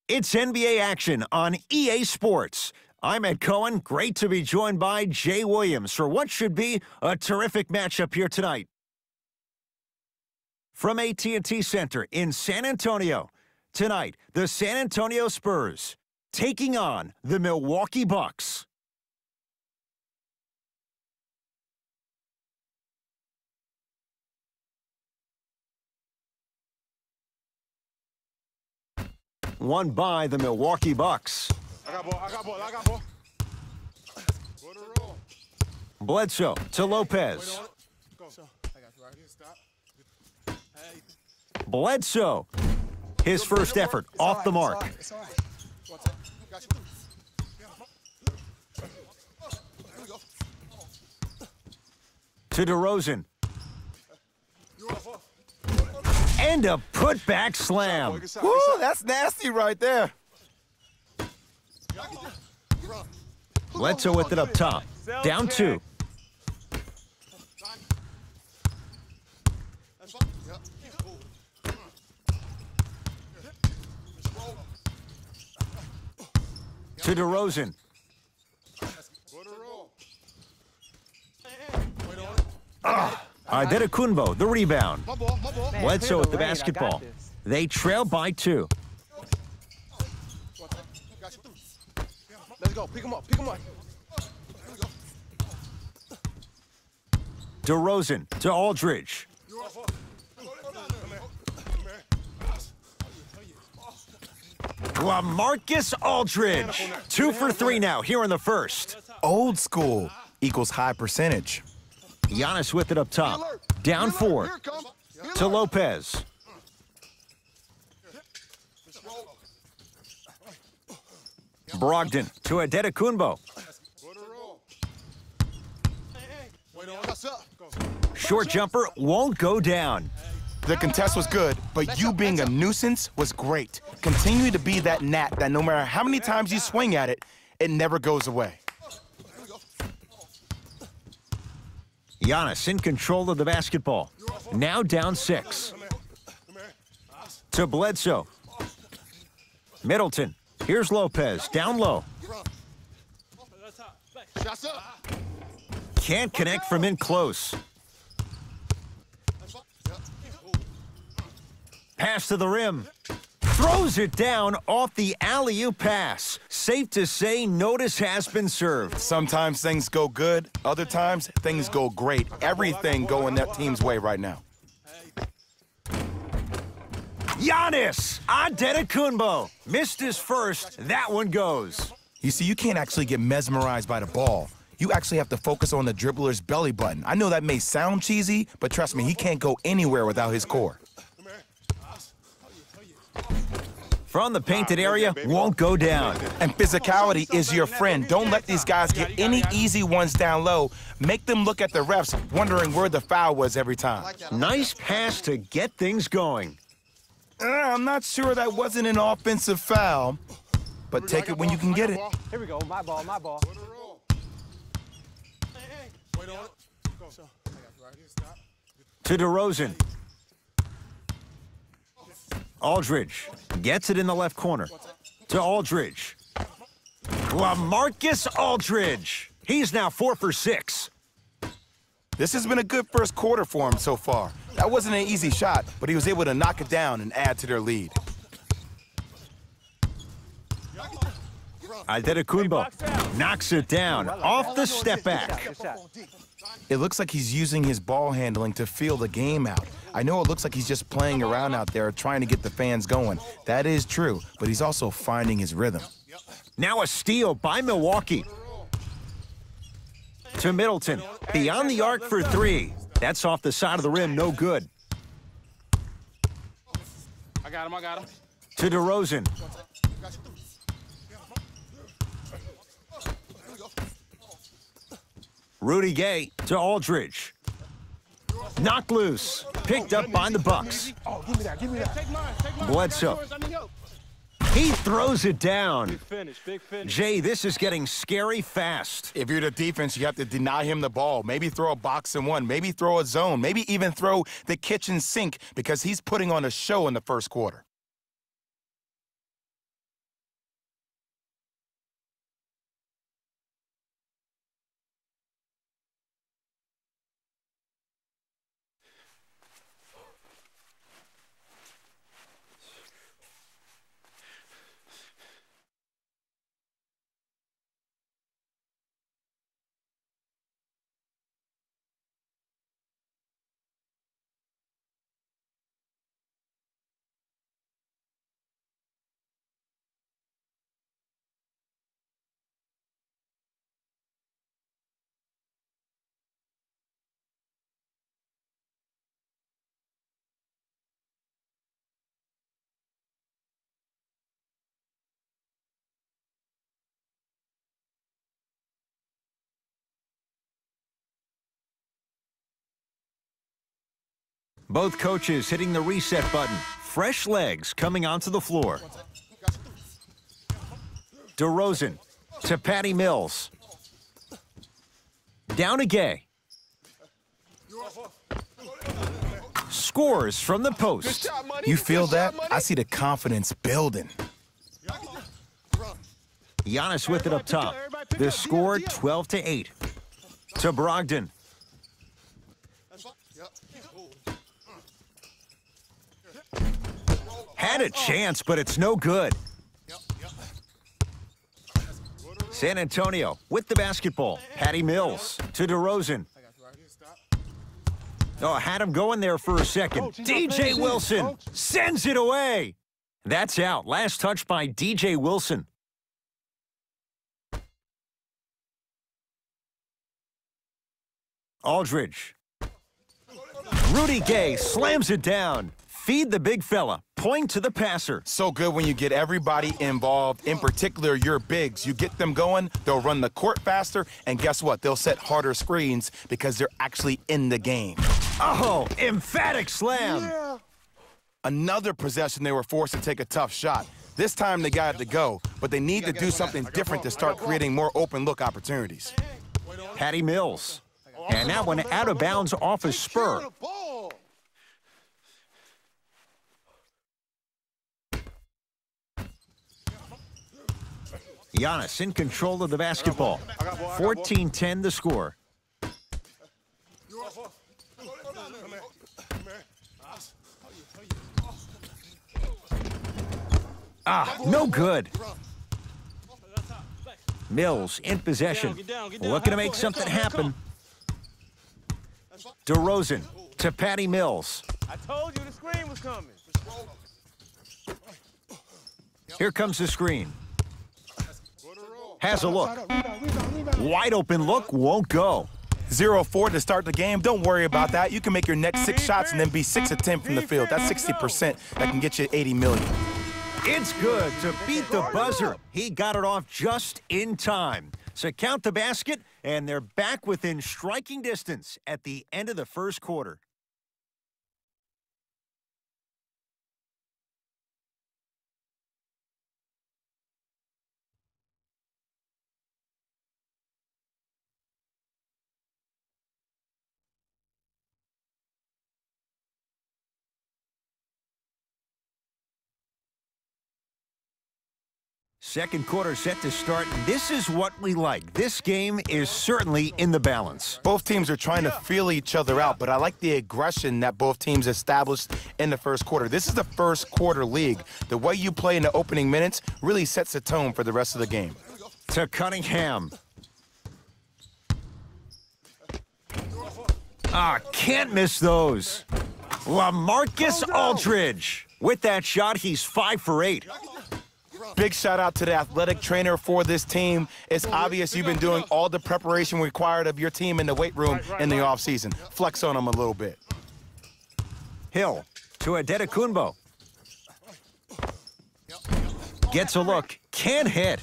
It's NBA action on EA Sports. I'm Ed Cohen. Great to be joined by Jay Williams for what should be a terrific matchup here tonight. From AT&T Center in San Antonio, tonight, the San Antonio Spurs taking on the Milwaukee Bucks. Won by the Milwaukee Bucks. I got ball. Bledsoe to Lopez. Bledsoe. His first effort off the mark. To DeRozan. And a putback slam. Woo, that's nasty right there. Bledsoe with it up top. Down two. To DeRozan. Antetokounmpo, the rebound. Bledsoe with the basketball. They trail by two. Let's go. Pick him up. DeRozan to Aldridge. LaMarcus Aldridge. 2 for 3 now here in the first. Old school equals high percentage. Giannis with it up top. Down 4. To Lopez. Brogdon to Antetokounmpo. Short jumper won't go down. The contest was good, but you being a nuisance was great. Continue to be that gnat that no matter how many times you swing at it, it never goes away. Giannis in control of the basketball. Now down 6. To Bledsoe. Middleton. Here's Lopez. Down low. Can't connect from in close. Pass to the rim. Throws it down off the alley-oop pass. Safe to say, notice has been served. Sometimes things go good. Other times, things go great. Everything going that team's way right now. Giannis Antetokounmpo missed his first. That one goes. You see, you can't actually get mesmerized by the ball. You actually have to focus on the dribbler's belly button. I know that may sound cheesy, but trust me, he can't go anywhere without his core. From the painted area, won't go down. And physicality is your friend. Don't let these guys get any easy ones down low. Make them look at the refs, wondering where the foul was every time. Nice pass to get things going. I'm not sure that wasn't an offensive foul, but take it when you can get it. Here we go, my ball. To DeRozan. Aldridge gets it in the left corner. To Aldridge. LaMarcus Aldridge. He's now 4 for 6. This has been a good first quarter for him so far. That wasn't an easy shot, but he was able to knock it down and add to their lead. Antetokounmpo knocks it down off the step back. It looks like he's using his ball handling to feel the game out. I know it looks like he's just playing around out there trying to get the fans going. That is true, but he's also finding his rhythm. Now a steal by Milwaukee. To Middleton, beyond the arc for 3. That's off the side of the rim, no good. I got him. To DeRozan. Rudy Gay to Aldridge. Knocked loose. Picked up by the Bucks. Oh, give me that. Bledsoe. He throws it down. Big finish. Jay, this is getting scary fast. If you're the defense, you have to deny him the ball. Maybe throw a box and one. Maybe throw a zone. Maybe even throw the kitchen sink because he's putting on a show in the first quarter. Both coaches hitting the reset button. Fresh legs coming onto the floor. DeRozan to Patty Mills. Down to Gay. Scores from the post. You feel that? I see the confidence building. Giannis with it up top. The score 12-8. To Brogdon. Had a chance, but it's no good. San Antonio with the basketball. Patty Mills to DeRozan. Oh, had him going there for a second. DJ Wilson sends it away. That's out. Last touch by DJ Wilson. Aldridge. Rudy Gay slams it down. Feed the big fella. Point to the passer. So good when you get everybody involved, in particular your bigs. You get them going, they'll run the court faster, and guess what? They'll set harder screens because they're actually in the game. Oh, emphatic slam. Yeah. Another possession they were forced to take a tough shot. This time they got it to go, but they need to do something different to start creating more open look opportunities. Patty Mills. And that one out of bounds off a spur. Giannis in control of the basketball. 14-10 the score. Ah, no good. Mills in possession. Looking to make something happen. DeRozan to Patty Mills. I told you the screen was coming. Here comes the screen. Has a look. Wide open look, won't go. 0-4 to start the game. Don't worry about that. You can make your next 6 shots and then be 6 of 10 from the field. That's 60%. That can get you 80 million. It's good to beat the buzzer. He got it off just in time. So count the basket, and they're back within striking distance at the end of the first quarter. Second quarter set to start. This is what we like. This game is certainly in the balance. Both teams are trying to feel each other out, but I like the aggression that both teams established in the first quarter. This is the first quarter league. The way you play in the opening minutes really sets the tone for the rest of the game. To Cunningham. Ah, can't miss those. LaMarcus Aldridge. With that shot, he's 5 for 8. Big shout out to the athletic trainer for this team. It's obvious you've been doing all the preparation required of your team in the weight room in the offseason. Flex on them a little bit. Hill to Adetokunbo. Gets a look, can't hit.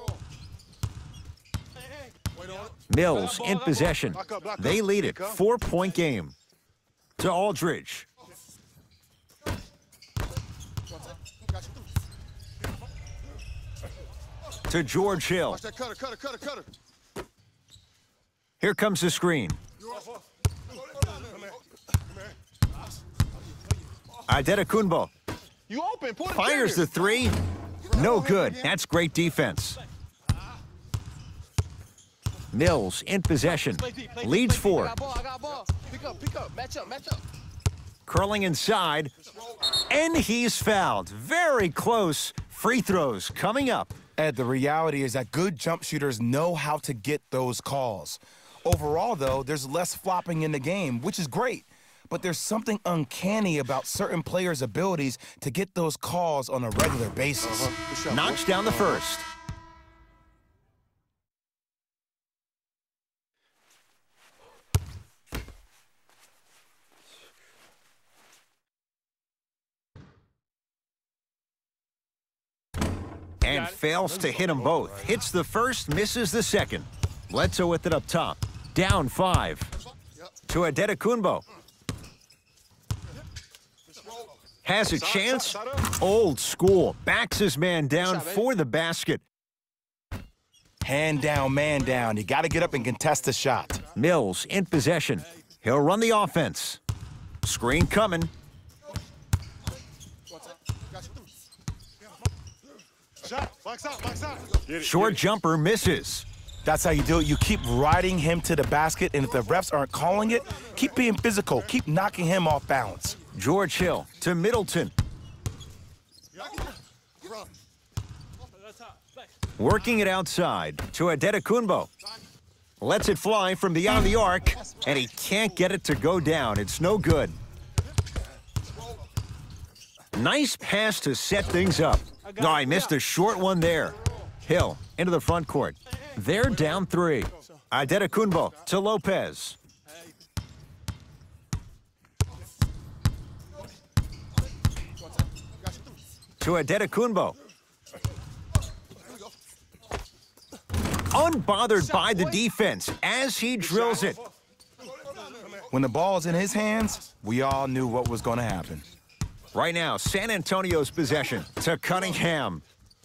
Mills in possession. They lead it, 4-point game. To Aldridge. To George Hill. Cutter. Here comes the screen. Adetokunbo You open. fires the 3. No good. That's great defense. Mills in possession. Leads 4. I got ball. Pick up. Match up. Curling inside. And he's fouled. Very close. Free throws coming up. Ed, the reality is that good jump shooters know how to get those calls. Overall, though, there's less flopping in the game, which is great. But there's something uncanny about certain players' abilities to get those calls on a regular basis. Knocks down the first. And fails to hit them both. Hits the first, misses the second. Bledsoe with it up top. Down 5. To Adetokunbo. Has a chance. Old school. Backs his man down for the basket. Hand down, man down. You got to get up and contest the shot. Mills in possession. He'll run the offense. Screen coming. Short jumper misses. That's how you do it. You keep riding him to the basket, and if the refs aren't calling it, keep being physical. Keep knocking him off balance. George Hill to Middleton. Working it outside to Adetokunbo. Lets it fly from beyond the arc, and he can't get it to go down. It's no good. Nice pass to set things up. No, I missed a short one there. Hill into the front court. They're down 3. Adetokunbo to Lopez. To Adetokunbo. Unbothered by the defense as he drills it. When the ball's in his hands, we all knew what was going to happen. Right now, San Antonio's possession to Cunningham.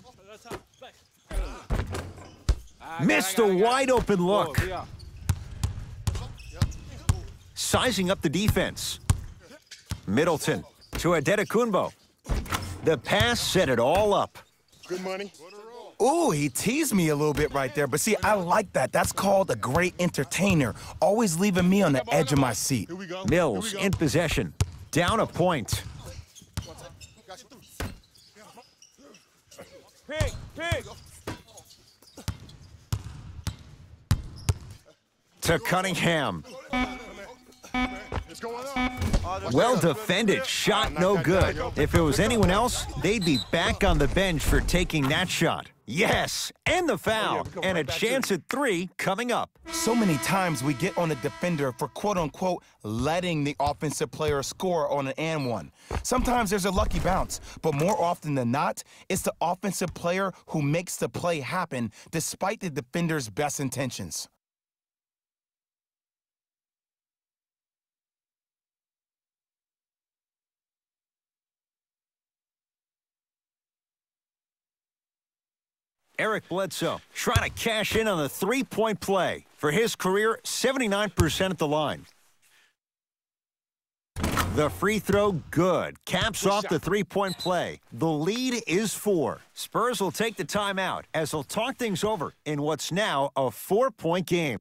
Missed a wide-open look. Sizing up the defense. Middleton to Adetokunbo. The pass set it all up. Good money. Ooh, he teased me a little bit right there. But see, I like that. That's called a great entertainer. Always leaving me on the edge of my seat. Mills in possession. Down a point. Pick. To Cunningham. Well defended, shot no good. If it was anyone else, they'd be back on the bench for taking that shot. Yes, and the foul, and a chance at 3 coming up. So many times we get on a defender for quote-unquote letting the offensive player score on an and one. Sometimes there's a lucky bounce, but more often than not, it's the offensive player who makes the play happen despite the defender's best intentions. Eric Bledsoe trying to cash in on the three-point play. For his career, 79% at the line. The free throw, good. Caps off the three-point play. The lead is 4. Spurs will take the timeout as they'll talk things over in what's now a 4-point game.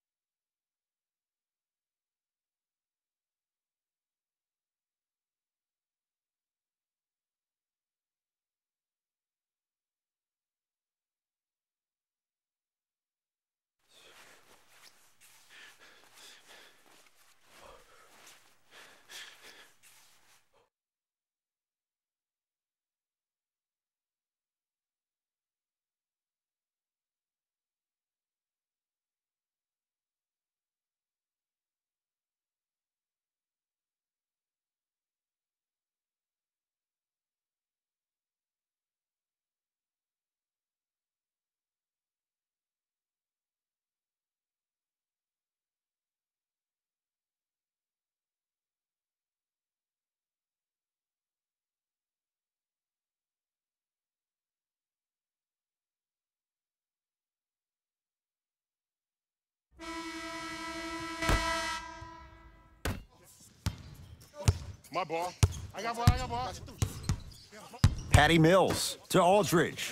My ball. I got ball. Patty Mills to Aldridge.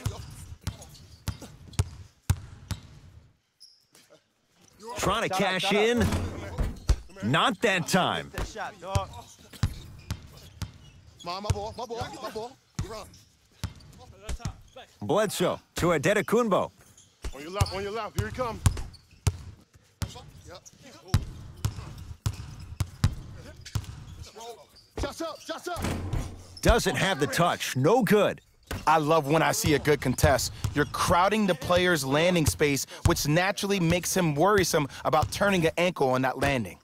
Trying to cash in. Not that time. My ball. You run. Bledsoe to Adetokunbo. On your left. Here he comes. Shots up. Doesn't have the touch. No good. I love when I see a good contest. You're crowding the player's landing space, which naturally makes him worrisome about turning an ankle on that landing.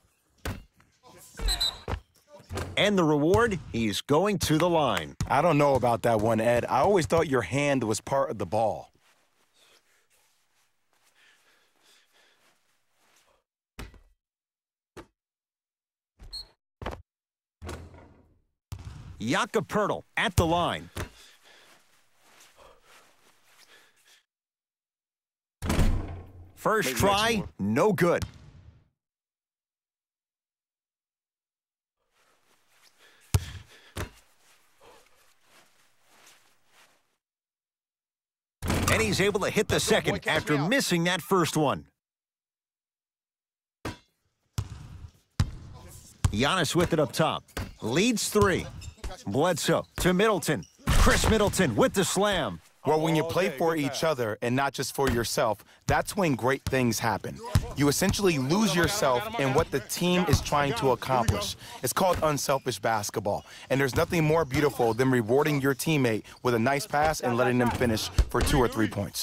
And the reward, he's going to the line. I don't know about that one, Ed. I always thought your hand was part of the ball. Jakob Poeltl at the line. First try, no good. And he's able to hit the second after missing that first one. Giannis with it up top. Leads 3. Bledsoe to Middleton. Chris Middleton with the slam. Well, when you play for each other and not just for yourself, that's when great things happen. You essentially lose yourself in what the team is trying to accomplish. It's called unselfish basketball. And there's nothing more beautiful than rewarding your teammate with a nice pass and letting them finish for 2 or 3 points.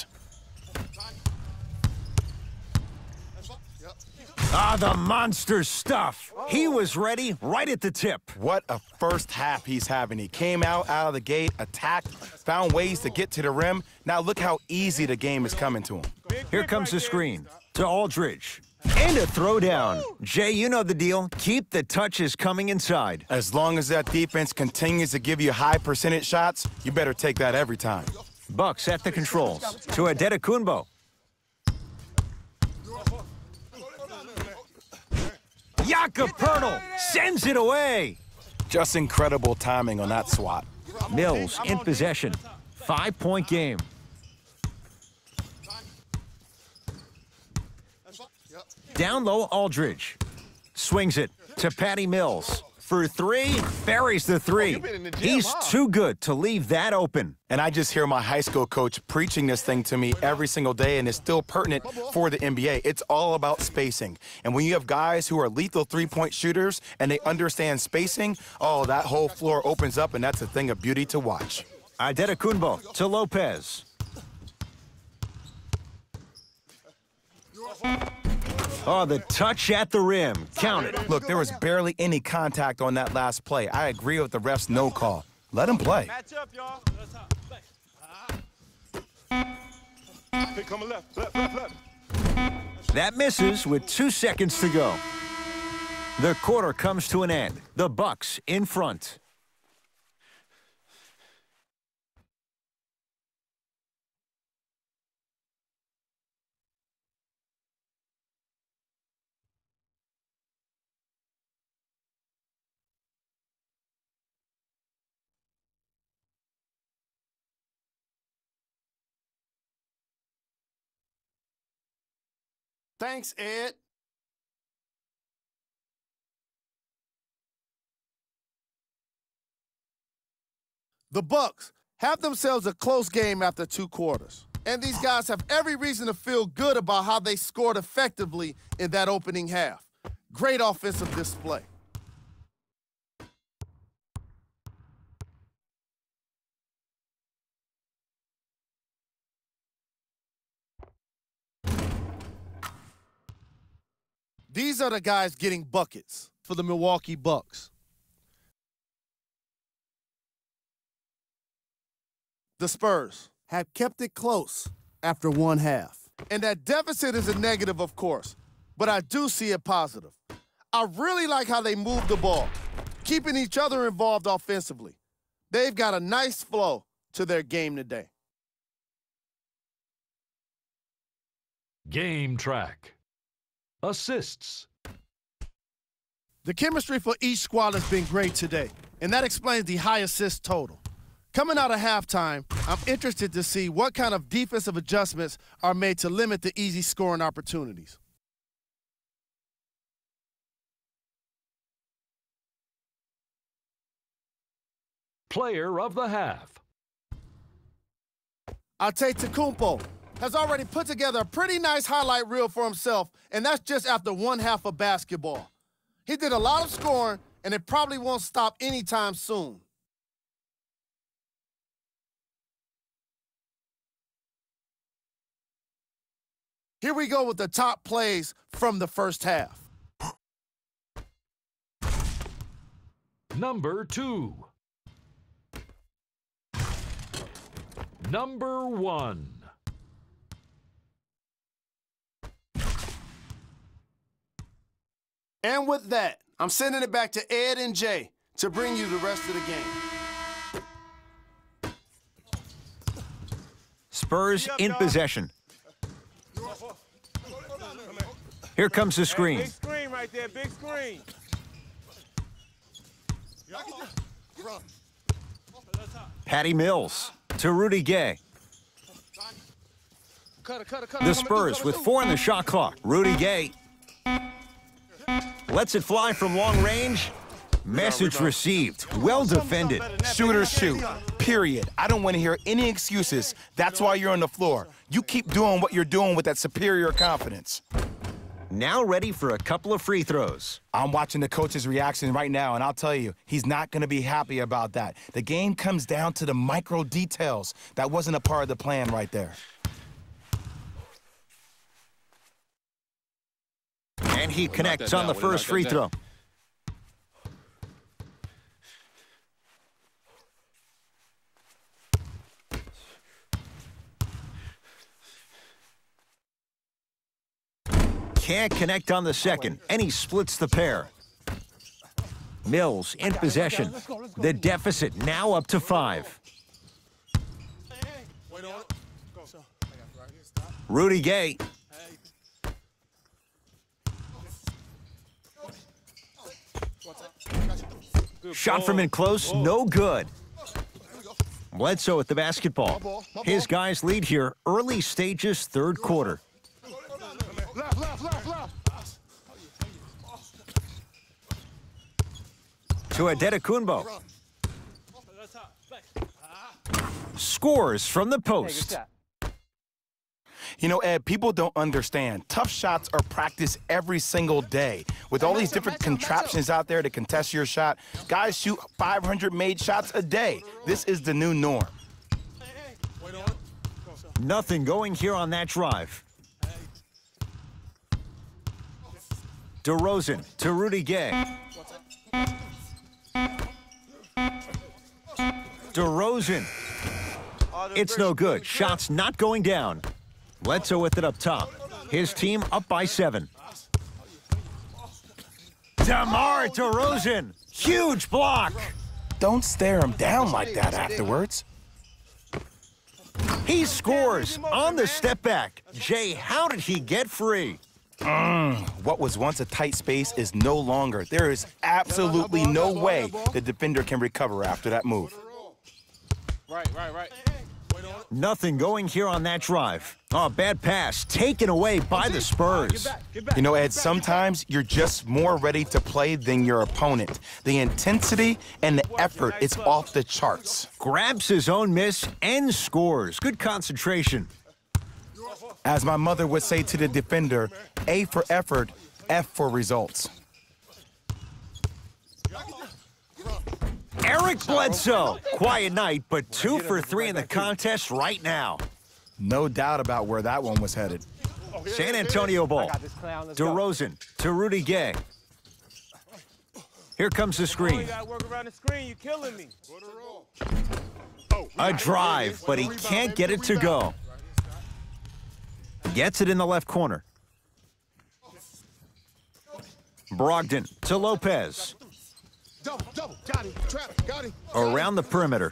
Ah, the monster stuff. He was ready right at the tip. What a first half he's having. He came out of the gate, attacked, found ways to get to the rim. Now look how easy the game is coming to him. Here comes the screen to Aldridge. And a throwdown. Jay, you know the deal. Keep the touches coming inside. As long as that defense continues to give you high percentage shots, you better take that every time. Bucks at the controls to Adetokunbo. Jakob Poeltl sends it away. Just incredible timing on that swat. Mills in possession. 5-point game. Down low, Aldridge. Swings it to Patty Mills. For 3, buries the 3. He's too good to leave that open. And I just hear my high school coach preaching this thing to me every single day, and it's still pertinent for the NBA. It's all about spacing. And when you have guys who are lethal three-point shooters and they understand spacing, oh, that whole floor opens up, and that's a thing of beauty to watch. Adetokunbo to Lopez. Oh, the touch at the rim. Count it. Look, there was barely any contact on that last play. I agree with the ref's no call. Let him play. Match up, y'all. Hey, coming left. That misses with 2 seconds to go. The quarter comes to an end. The Bucks in front. Thanks, Ed. The Bucks have themselves a close game after 2 quarters. And these guys have every reason to feel good about how they scored effectively in that opening half. Great offensive display. These are the guys getting buckets for the Milwaukee Bucks. The Spurs have kept it close after 1 half. And that deficit is a negative, of course, but I do see it positive. I really like how they move the ball, keeping each other involved offensively. They've got a nice flow to their game today. Game track. Assists. The chemistry for each squad has been great today, and that explains the high assist total. Coming out of halftime, I'm interested to see what kind of defensive adjustments are made to limit the easy scoring opportunities. Player of the half. Antetokounmpo has already put together a pretty nice highlight reel for himself, and that's just after 1 half of basketball. He did a lot of scoring, and it probably won't stop anytime soon. Here we go with the top plays from the first half. Number 2. Number 1. And with that, I'm sending it back to Ed and Jay to bring you the rest of the game. Spurs in possession. Here comes the screen. Big screen right there, big screen. Patty Mills to Rudy Gay. The Spurs with 4 on the shot clock. Rudy Gay lets it fly from long range. Message received. Well defended. Shooters shoot, period. I don't want to hear any excuses. That's why you're on the floor. You keep doing what you're doing with that superior confidence. Now ready for a couple of free throws. I'm watching the coach's reaction right now, and I'll tell you, he's not going to be happy about that. The game comes down to the micro details. That wasn't a part of the plan right there. And he connects on the first free throw. Can't connect on the second, and he splits the pair. Mills in possession. The deficit now up to 5. Rudy Gay. Shot from in close, no good. Bledsoe with the basketball. His guys lead here, early stages, third quarter. To Adetokunbo. Scores from the post. You know, Ed, people don't understand. Tough shots are practiced every single day. With all these different contraptions out there to contest your shot, guys shoot 500 made shots a day. This is the new norm. Nothing going here on that drive. DeRozan to Rudy Gay. DeRozan. It's no good. Shots not going down. Bledsoe with it up top. His team up by 7. DeMar DeRozan. Huge block. Don't stare him down like that afterwards. He scores on the step back. Jay, how did he get free? What was once a tight space is no longer. There is absolutely no way the defender can recover after that move. Right. Nothing going here on that drive. Oh, bad pass taken away by the Spurs. You know, Ed, sometimes you're just more ready to play than your opponent. The intensity and the effort, it's off the charts. Grabs his own miss and scores. Good concentration. As my mother would say to the defender, A for effort, F for results. Eric Bledsoe. Quiet night, but 2 for 3 in the contest right now. No doubt about where that one was headed. San Antonio ball. DeRozan to Rudy Gay. Here comes the You screen. gotta work around the screen, you killing me. A drive, but he can't get it to go. Gets it in the left corner. Brogdon to Lopez. Double. Got him. Trap. Got him. Around the perimeter.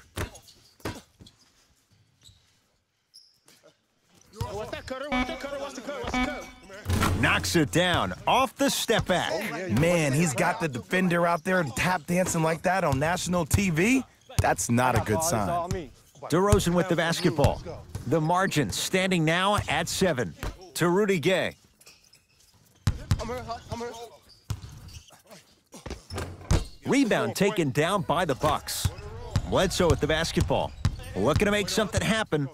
What's that cutter? What's the cut? Knocks it down off the step back. Man, he's got the defender out there tap dancing like that on national TV. That's not a good sign. DeRozan with the basketball. The margin standing now at 7. To Rudy Gay. Rebound taken down by the Bucks. Bledsoe with the basketball. Looking to make something happen.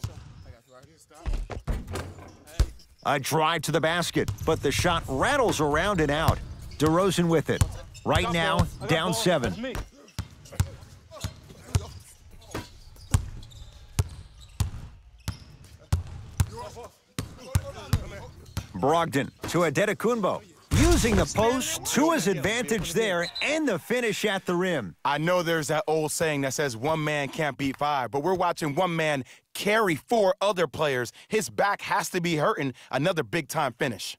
A drive to the basket, but the shot rattles around and out. DeRozan with it. Right now, down 7. Brogdon to Adetokunbo. Using the post to his advantage there and the finish at the rim. I know there's that old saying that says one man can't beat 5, but we're watching one man carry 4 other players. His back has to be hurting. Another big-time finish.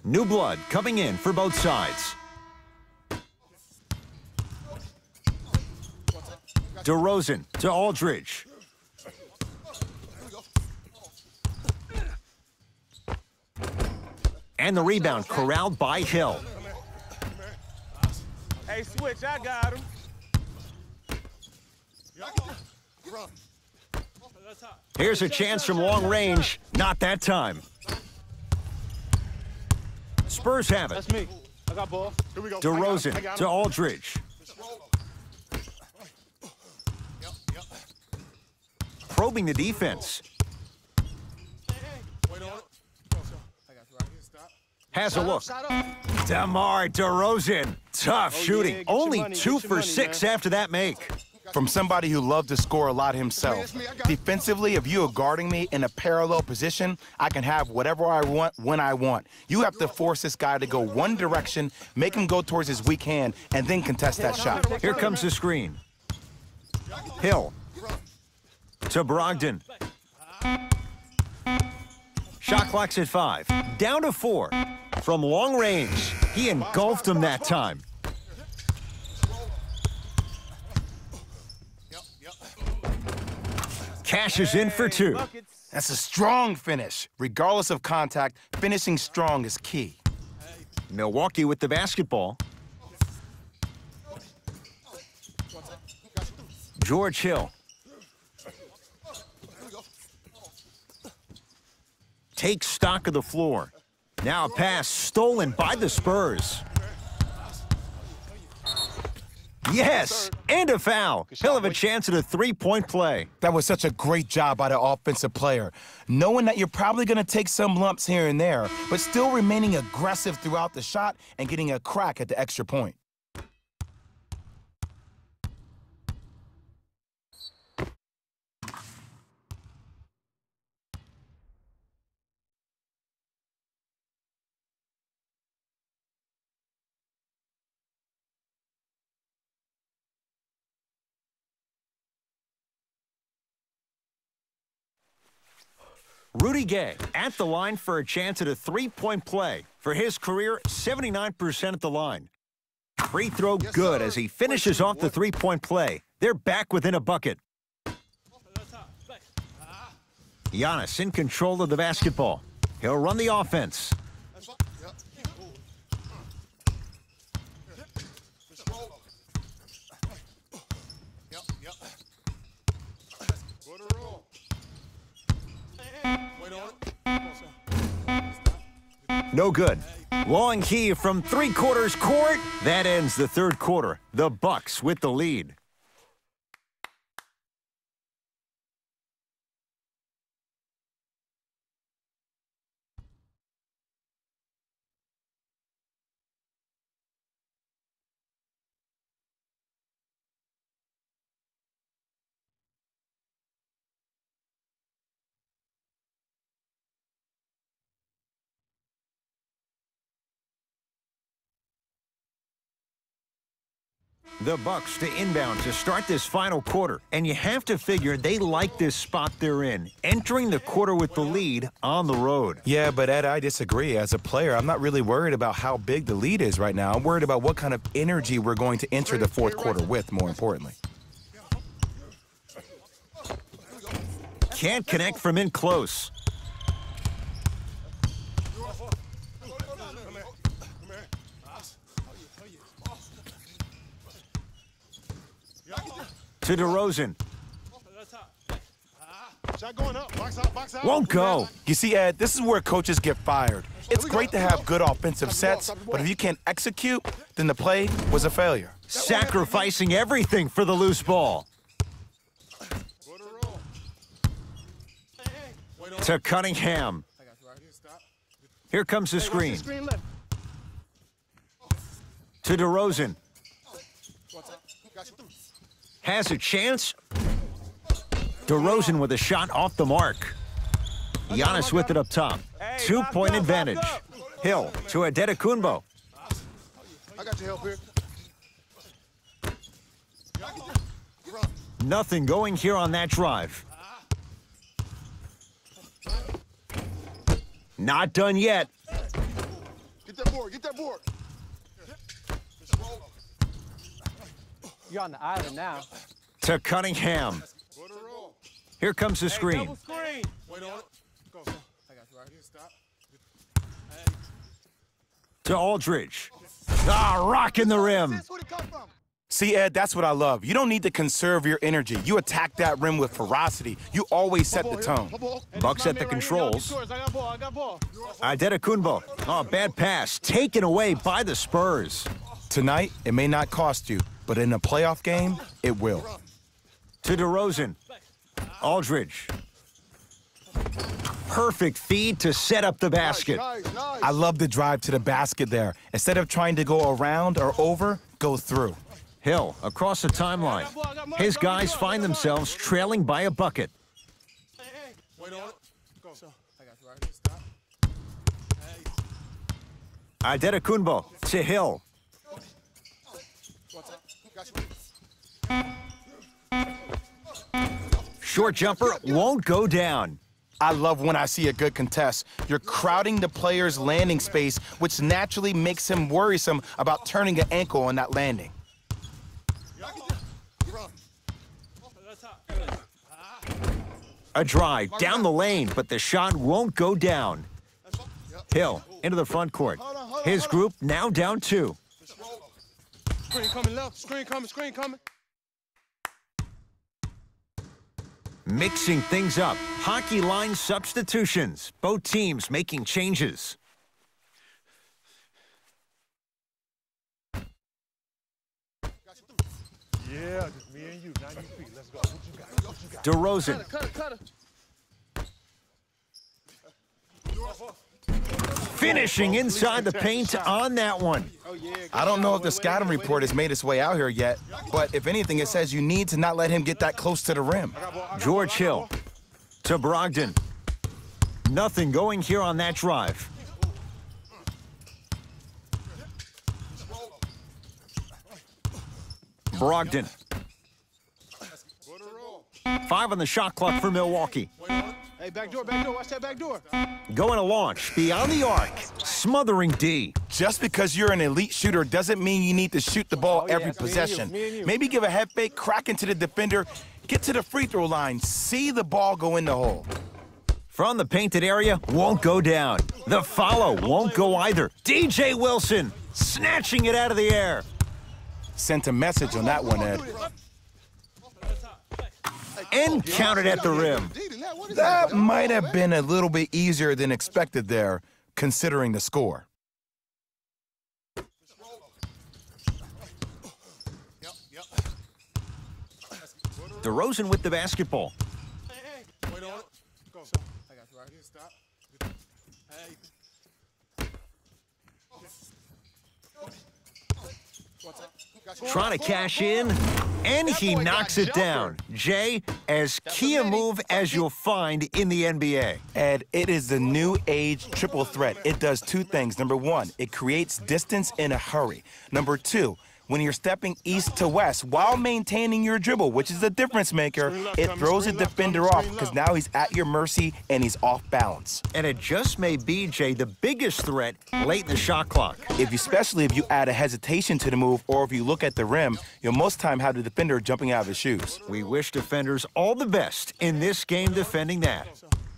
New blood coming in for both sides. DeRozan to Aldridge. And the rebound corralled by Hill. Hey, switch, I got him. Here's a chance from long range. Not that time. Spurs have it. That's me. I got ball. Here we go. DeRozan to Aldridge. Probing the defense. Has a look. DeMar DeRozan. Tough shooting. Only 2 for 6 after that make. From somebody who loved to score a lot himself. Defensively, if you are guarding me in a parallel position, I can have whatever I want when I want. You have to force this guy to go one direction, make him go towards his weak hand, and then contest that shot. Here comes the screen. Hill to Brogdon. Shot clock's at 5. Down to 4. From long range, he engulfed him that time. Cashes in for 2. That's a strong finish. Regardless of contact, finishing strong is key. Milwaukee with the basketball. George Hill. Takes stock of the floor. Now a pass stolen by the Spurs. Yes, and a foul. He'll have a chance at a 3-point play. That was such a great job by the offensive player. Knowing that you're probably going to take some lumps here and there, but still remaining aggressive throughout the shot and getting a crack at the extra point. Rudy Gay at the line for a chance at a 3-point play. For his career, 79% at the line. Free throw good as he finishes off the 3-point play. They're back within a bucket. Giannis in control of the basketball. He'll run the offense. No good. Long heave from 3/4 court. That ends the 3rd quarter. The Bucks with the lead. The Bucks to inbound to start this final quarter. And you have to figure they like this spot they're in, entering the quarter with the lead on the road. Yeah, but Ed, I disagree. As a player, I'm not really worried about how big the lead is right now. I'm worried about what kind of energy we're going to enter the 4th quarter with, more importantly. Can't connect from in close. To DeRozan. Shot going up. Box out, box out. Won't go. You see, Ed, this is where coaches get fired. It's great to have good offensive sets, but if you can't execute, then the play was a failure. Sacrificing everything for the loose ball. To Cunningham. Here comes the screen. To DeRozan. Has a chance. DeRozan with a shot off the mark. Giannis with it up top. 2-point advantage. Hill to Adetokunbo. I got your help here. Nothing going here on that drive. Not done yet. You're on the island now. To Cunningham. Here comes the screen. Double screen. Wait on it. Go. I got you right here. Stop. To Aldridge. Ah, rocking the rim. See, Ed, that's what I love. You don't need to conserve your energy. You attack that rim with ferocity. You always set the tone. Bucks at the controls. I got ball. I got ball. Adetokunbo. Oh, bad pass. Taken away by the Spurs. Tonight, it may not cost you, but in a playoff game, it will. To DeRozan. Aldridge. Perfect feed to set up the basket. I love the drive to the basket there. Instead of trying to go around or over, go through. Hill across the timeline. His guys find themselves trailing by a bucket. Wait on it. Go. I got you right here. Stop. Adetokunbo to Hill. Short jumper won't go down. I love when I see a good contest. You're crowding the player's landing space, which naturally makes him worrisome about turning an ankle on that landing. A drive down the lane, but the shot won't go down. Hill into the front court. His group now down 2. Screen coming left. Screen coming. Screen coming. Mixing things up. Hockey line substitutions. Both teams making changes. Yeah, just me and you. 90 feet. Let's go. What you got? What you got? DeRozan. Cut it. Finishing inside the paint on that one. I don't know if the scouting report has made its way out here yet, but if anything, it says you need to not let him get that close to the rim. George Hill to Brogdon. Nothing going here on that drive. Brogdon. 5 on the shot clock for Milwaukee. Hey, back door. Watch that back door. Going to launch beyond the arc. Smothering D. Just because you're an elite shooter doesn't mean you need to shoot the ball every possession. Maybe give a head fake, crack into the defender, get to the free throw line, see the ball go in the hole. From the painted area, won't go down. The follow won't go either. DJ Wilson snatching it out of the air. Sent a message on that one, Ed. And counted at the rim. That might have been a little bit easier than expected there, considering the score. DeRozan with the basketball. Wait on it. Go. I got you right here. Stop. Trying to cash in, and he knocks it down. Jay, as key a move as you'll find in the NBA. Ed, it is the new age triple threat. It does 2 things. Number 1, it creates distance in a hurry. Number 2, when you're stepping east to west while maintaining your dribble, which is a difference maker, it throws a defender off because now he's at your mercy and he's off balance. And it just may be, Jay, the biggest threat late in the shot clock. Especially if you add a hesitation to the move or if you look at the rim, you'll most time have the defender jumping out of his shoes. We wish defenders all the best in this game defending that.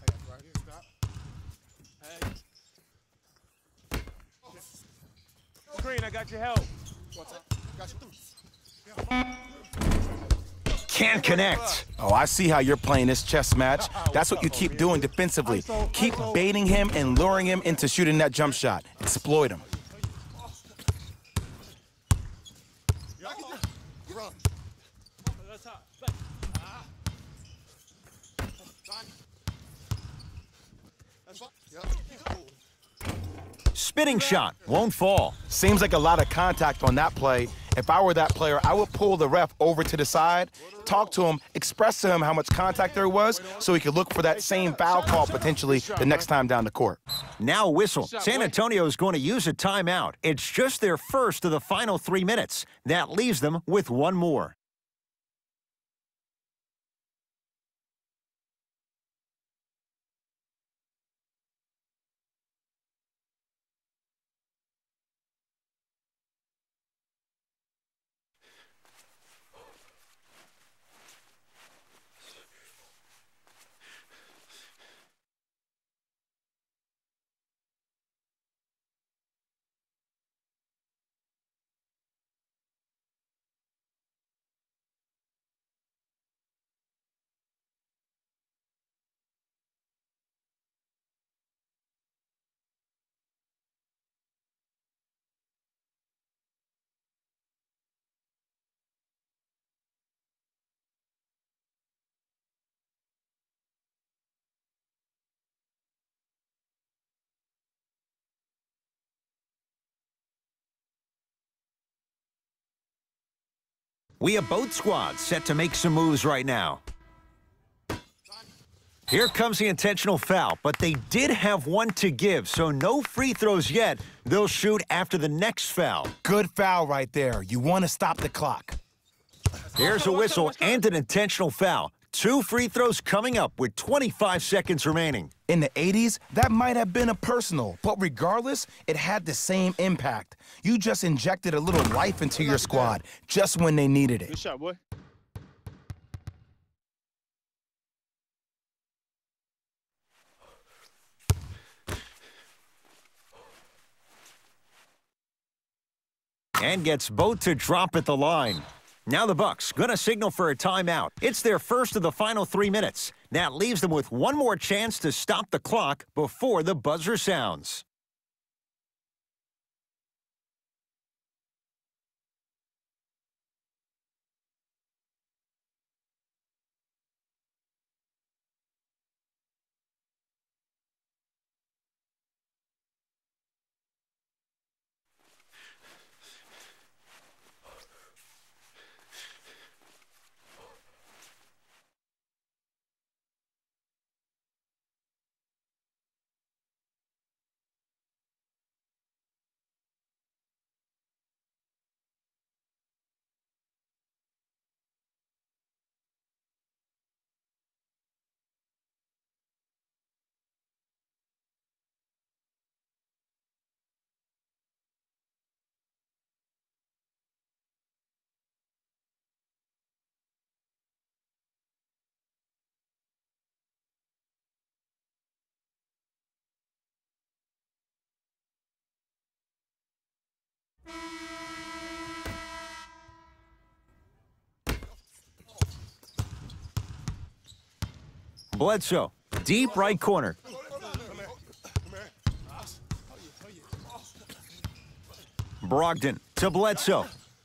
Screen, I got your help. Can't connect. Oh, I see how you're playing this chess match. That's what you keep doing defensively. Keep baiting him and luring him into shooting that jump shot. Exploit him. Spinning shot won't fall. Seems like a lot of contact on that play. If I were that player, I would pull the ref over to the side, talk to him, express to him how much contact there was so he could look for that same foul call potentially the next time down the court. Now a whistle. San Antonio is going to use a timeout. It's just their first of the final 3 minutes. That leaves them with 1 more. We have both squads set to make some moves right now. Here comes the intentional foul, but they did have one to give, so no free throws yet. They'll shoot after the next foul. Good foul right there. You want to stop the clock. There's a whistle and an intentional foul. 2 free throws coming up with 25 seconds remaining. In the 80s, that might have been a personal, but regardless, it had the same impact. You just injected a little life into your squad just when they needed it. Good shot, boy. And gets both to drop at the line. Now the Bucks gonna signal for a timeout. It's their first of the final 3 minutes. That leaves them with one more chance to stop the clock before the buzzer sounds. Bledsoe, deep right corner. Brogdon to Bledsoe.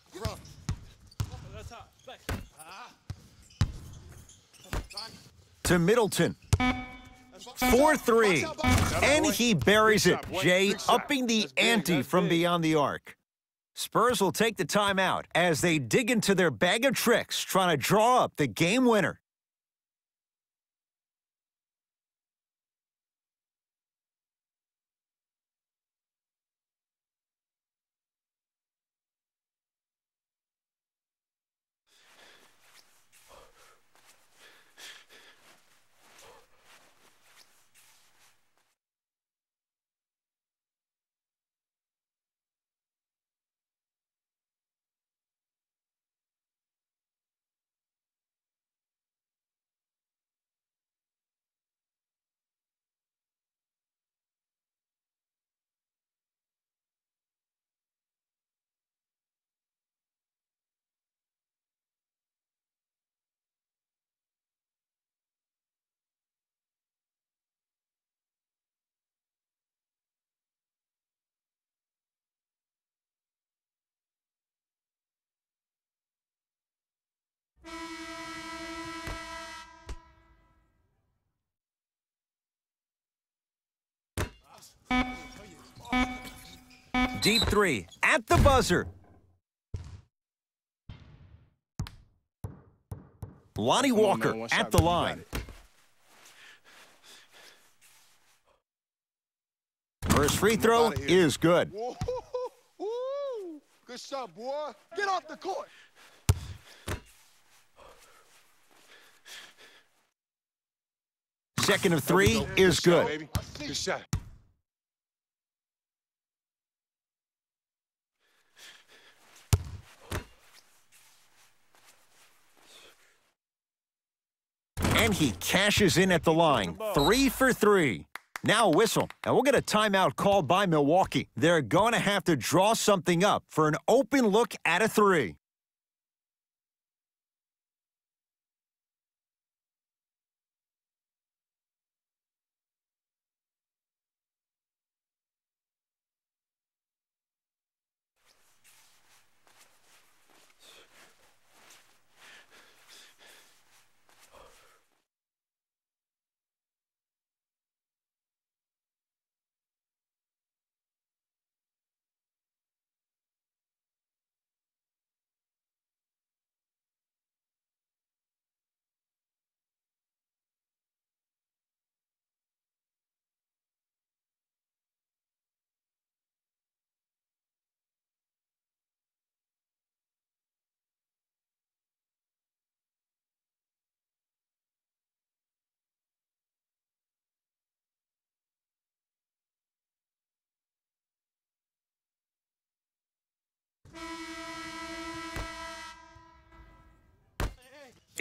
To Middleton. 4-3. And he buries it. Jay upping the ante from beyond the arc. Spurs will take the timeout as they dig into their bag of tricks, trying to draw up the game winner. Deep three at the buzzer. Lonnie Walker at the line. First free throw is good. Whoa. Good shot, boy. Get off the court. Second of three is good. Good shot. And he cashes in at the line. 3 for 3. Now a whistle, and we'll get a timeout called by Milwaukee. They're going to have to draw something up for an open look at a 3.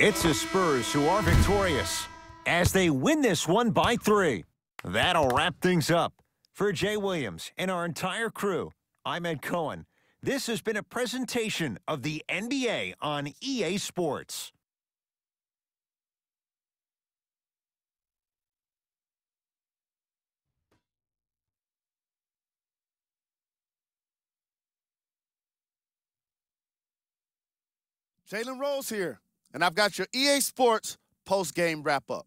It's the Spurs who are victorious as they win this one by 3. That'll wrap things up. For Jay Williams and our entire crew, I'm Ed Cohen. This has been a presentation of the NBA on EA Sports. Jalen Rose here, and I've got your EA Sports post-game wrap-up.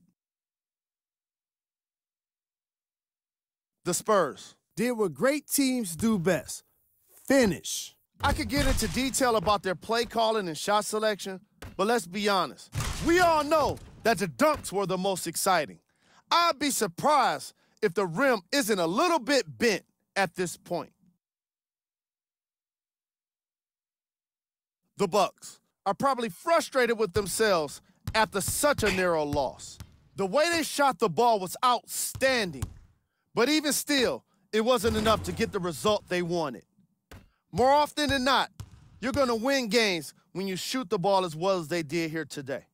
The Spurs did what great teams do best: finish. I could get into detail about their play calling and shot selection, but let's be honest. We all know that the dunks were the most exciting. I'd be surprised if the rim isn't a little bit bent at this point. The Bucks are probably frustrated with themselves after such a narrow loss. The way they shot the ball was outstanding, but even still, it wasn't enough to get the result they wanted. More often than not, you're going to win games when you shoot the ball as well as they did here today.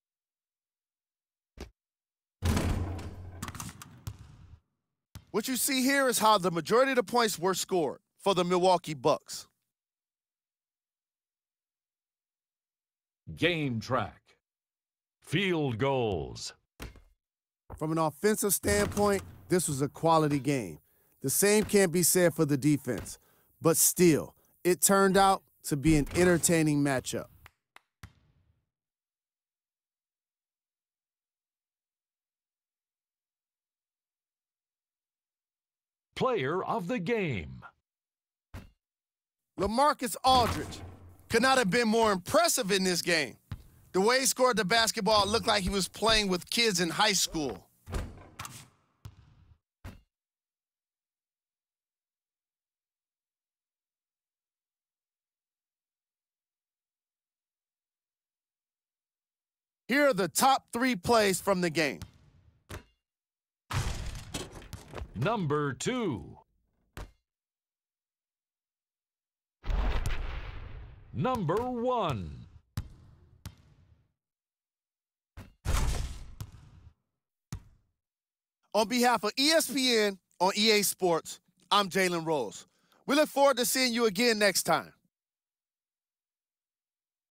What you see here is how the majority of the points were scored for the Milwaukee Bucks. Game track. Field goals. From an offensive standpoint, this was a quality game. The same can't be said for the defense, but still, it turned out to be an entertaining matchup. Player of the game. LaMarcus Aldridge could not have been more impressive in this game. The way he scored the basketball looked like he was playing with kids in high school. Here are the top 3 plays from the game. Number 2. Number 1. On behalf of ESPN on EA Sports, I'm Jalen Rose. We look forward to seeing you again next time.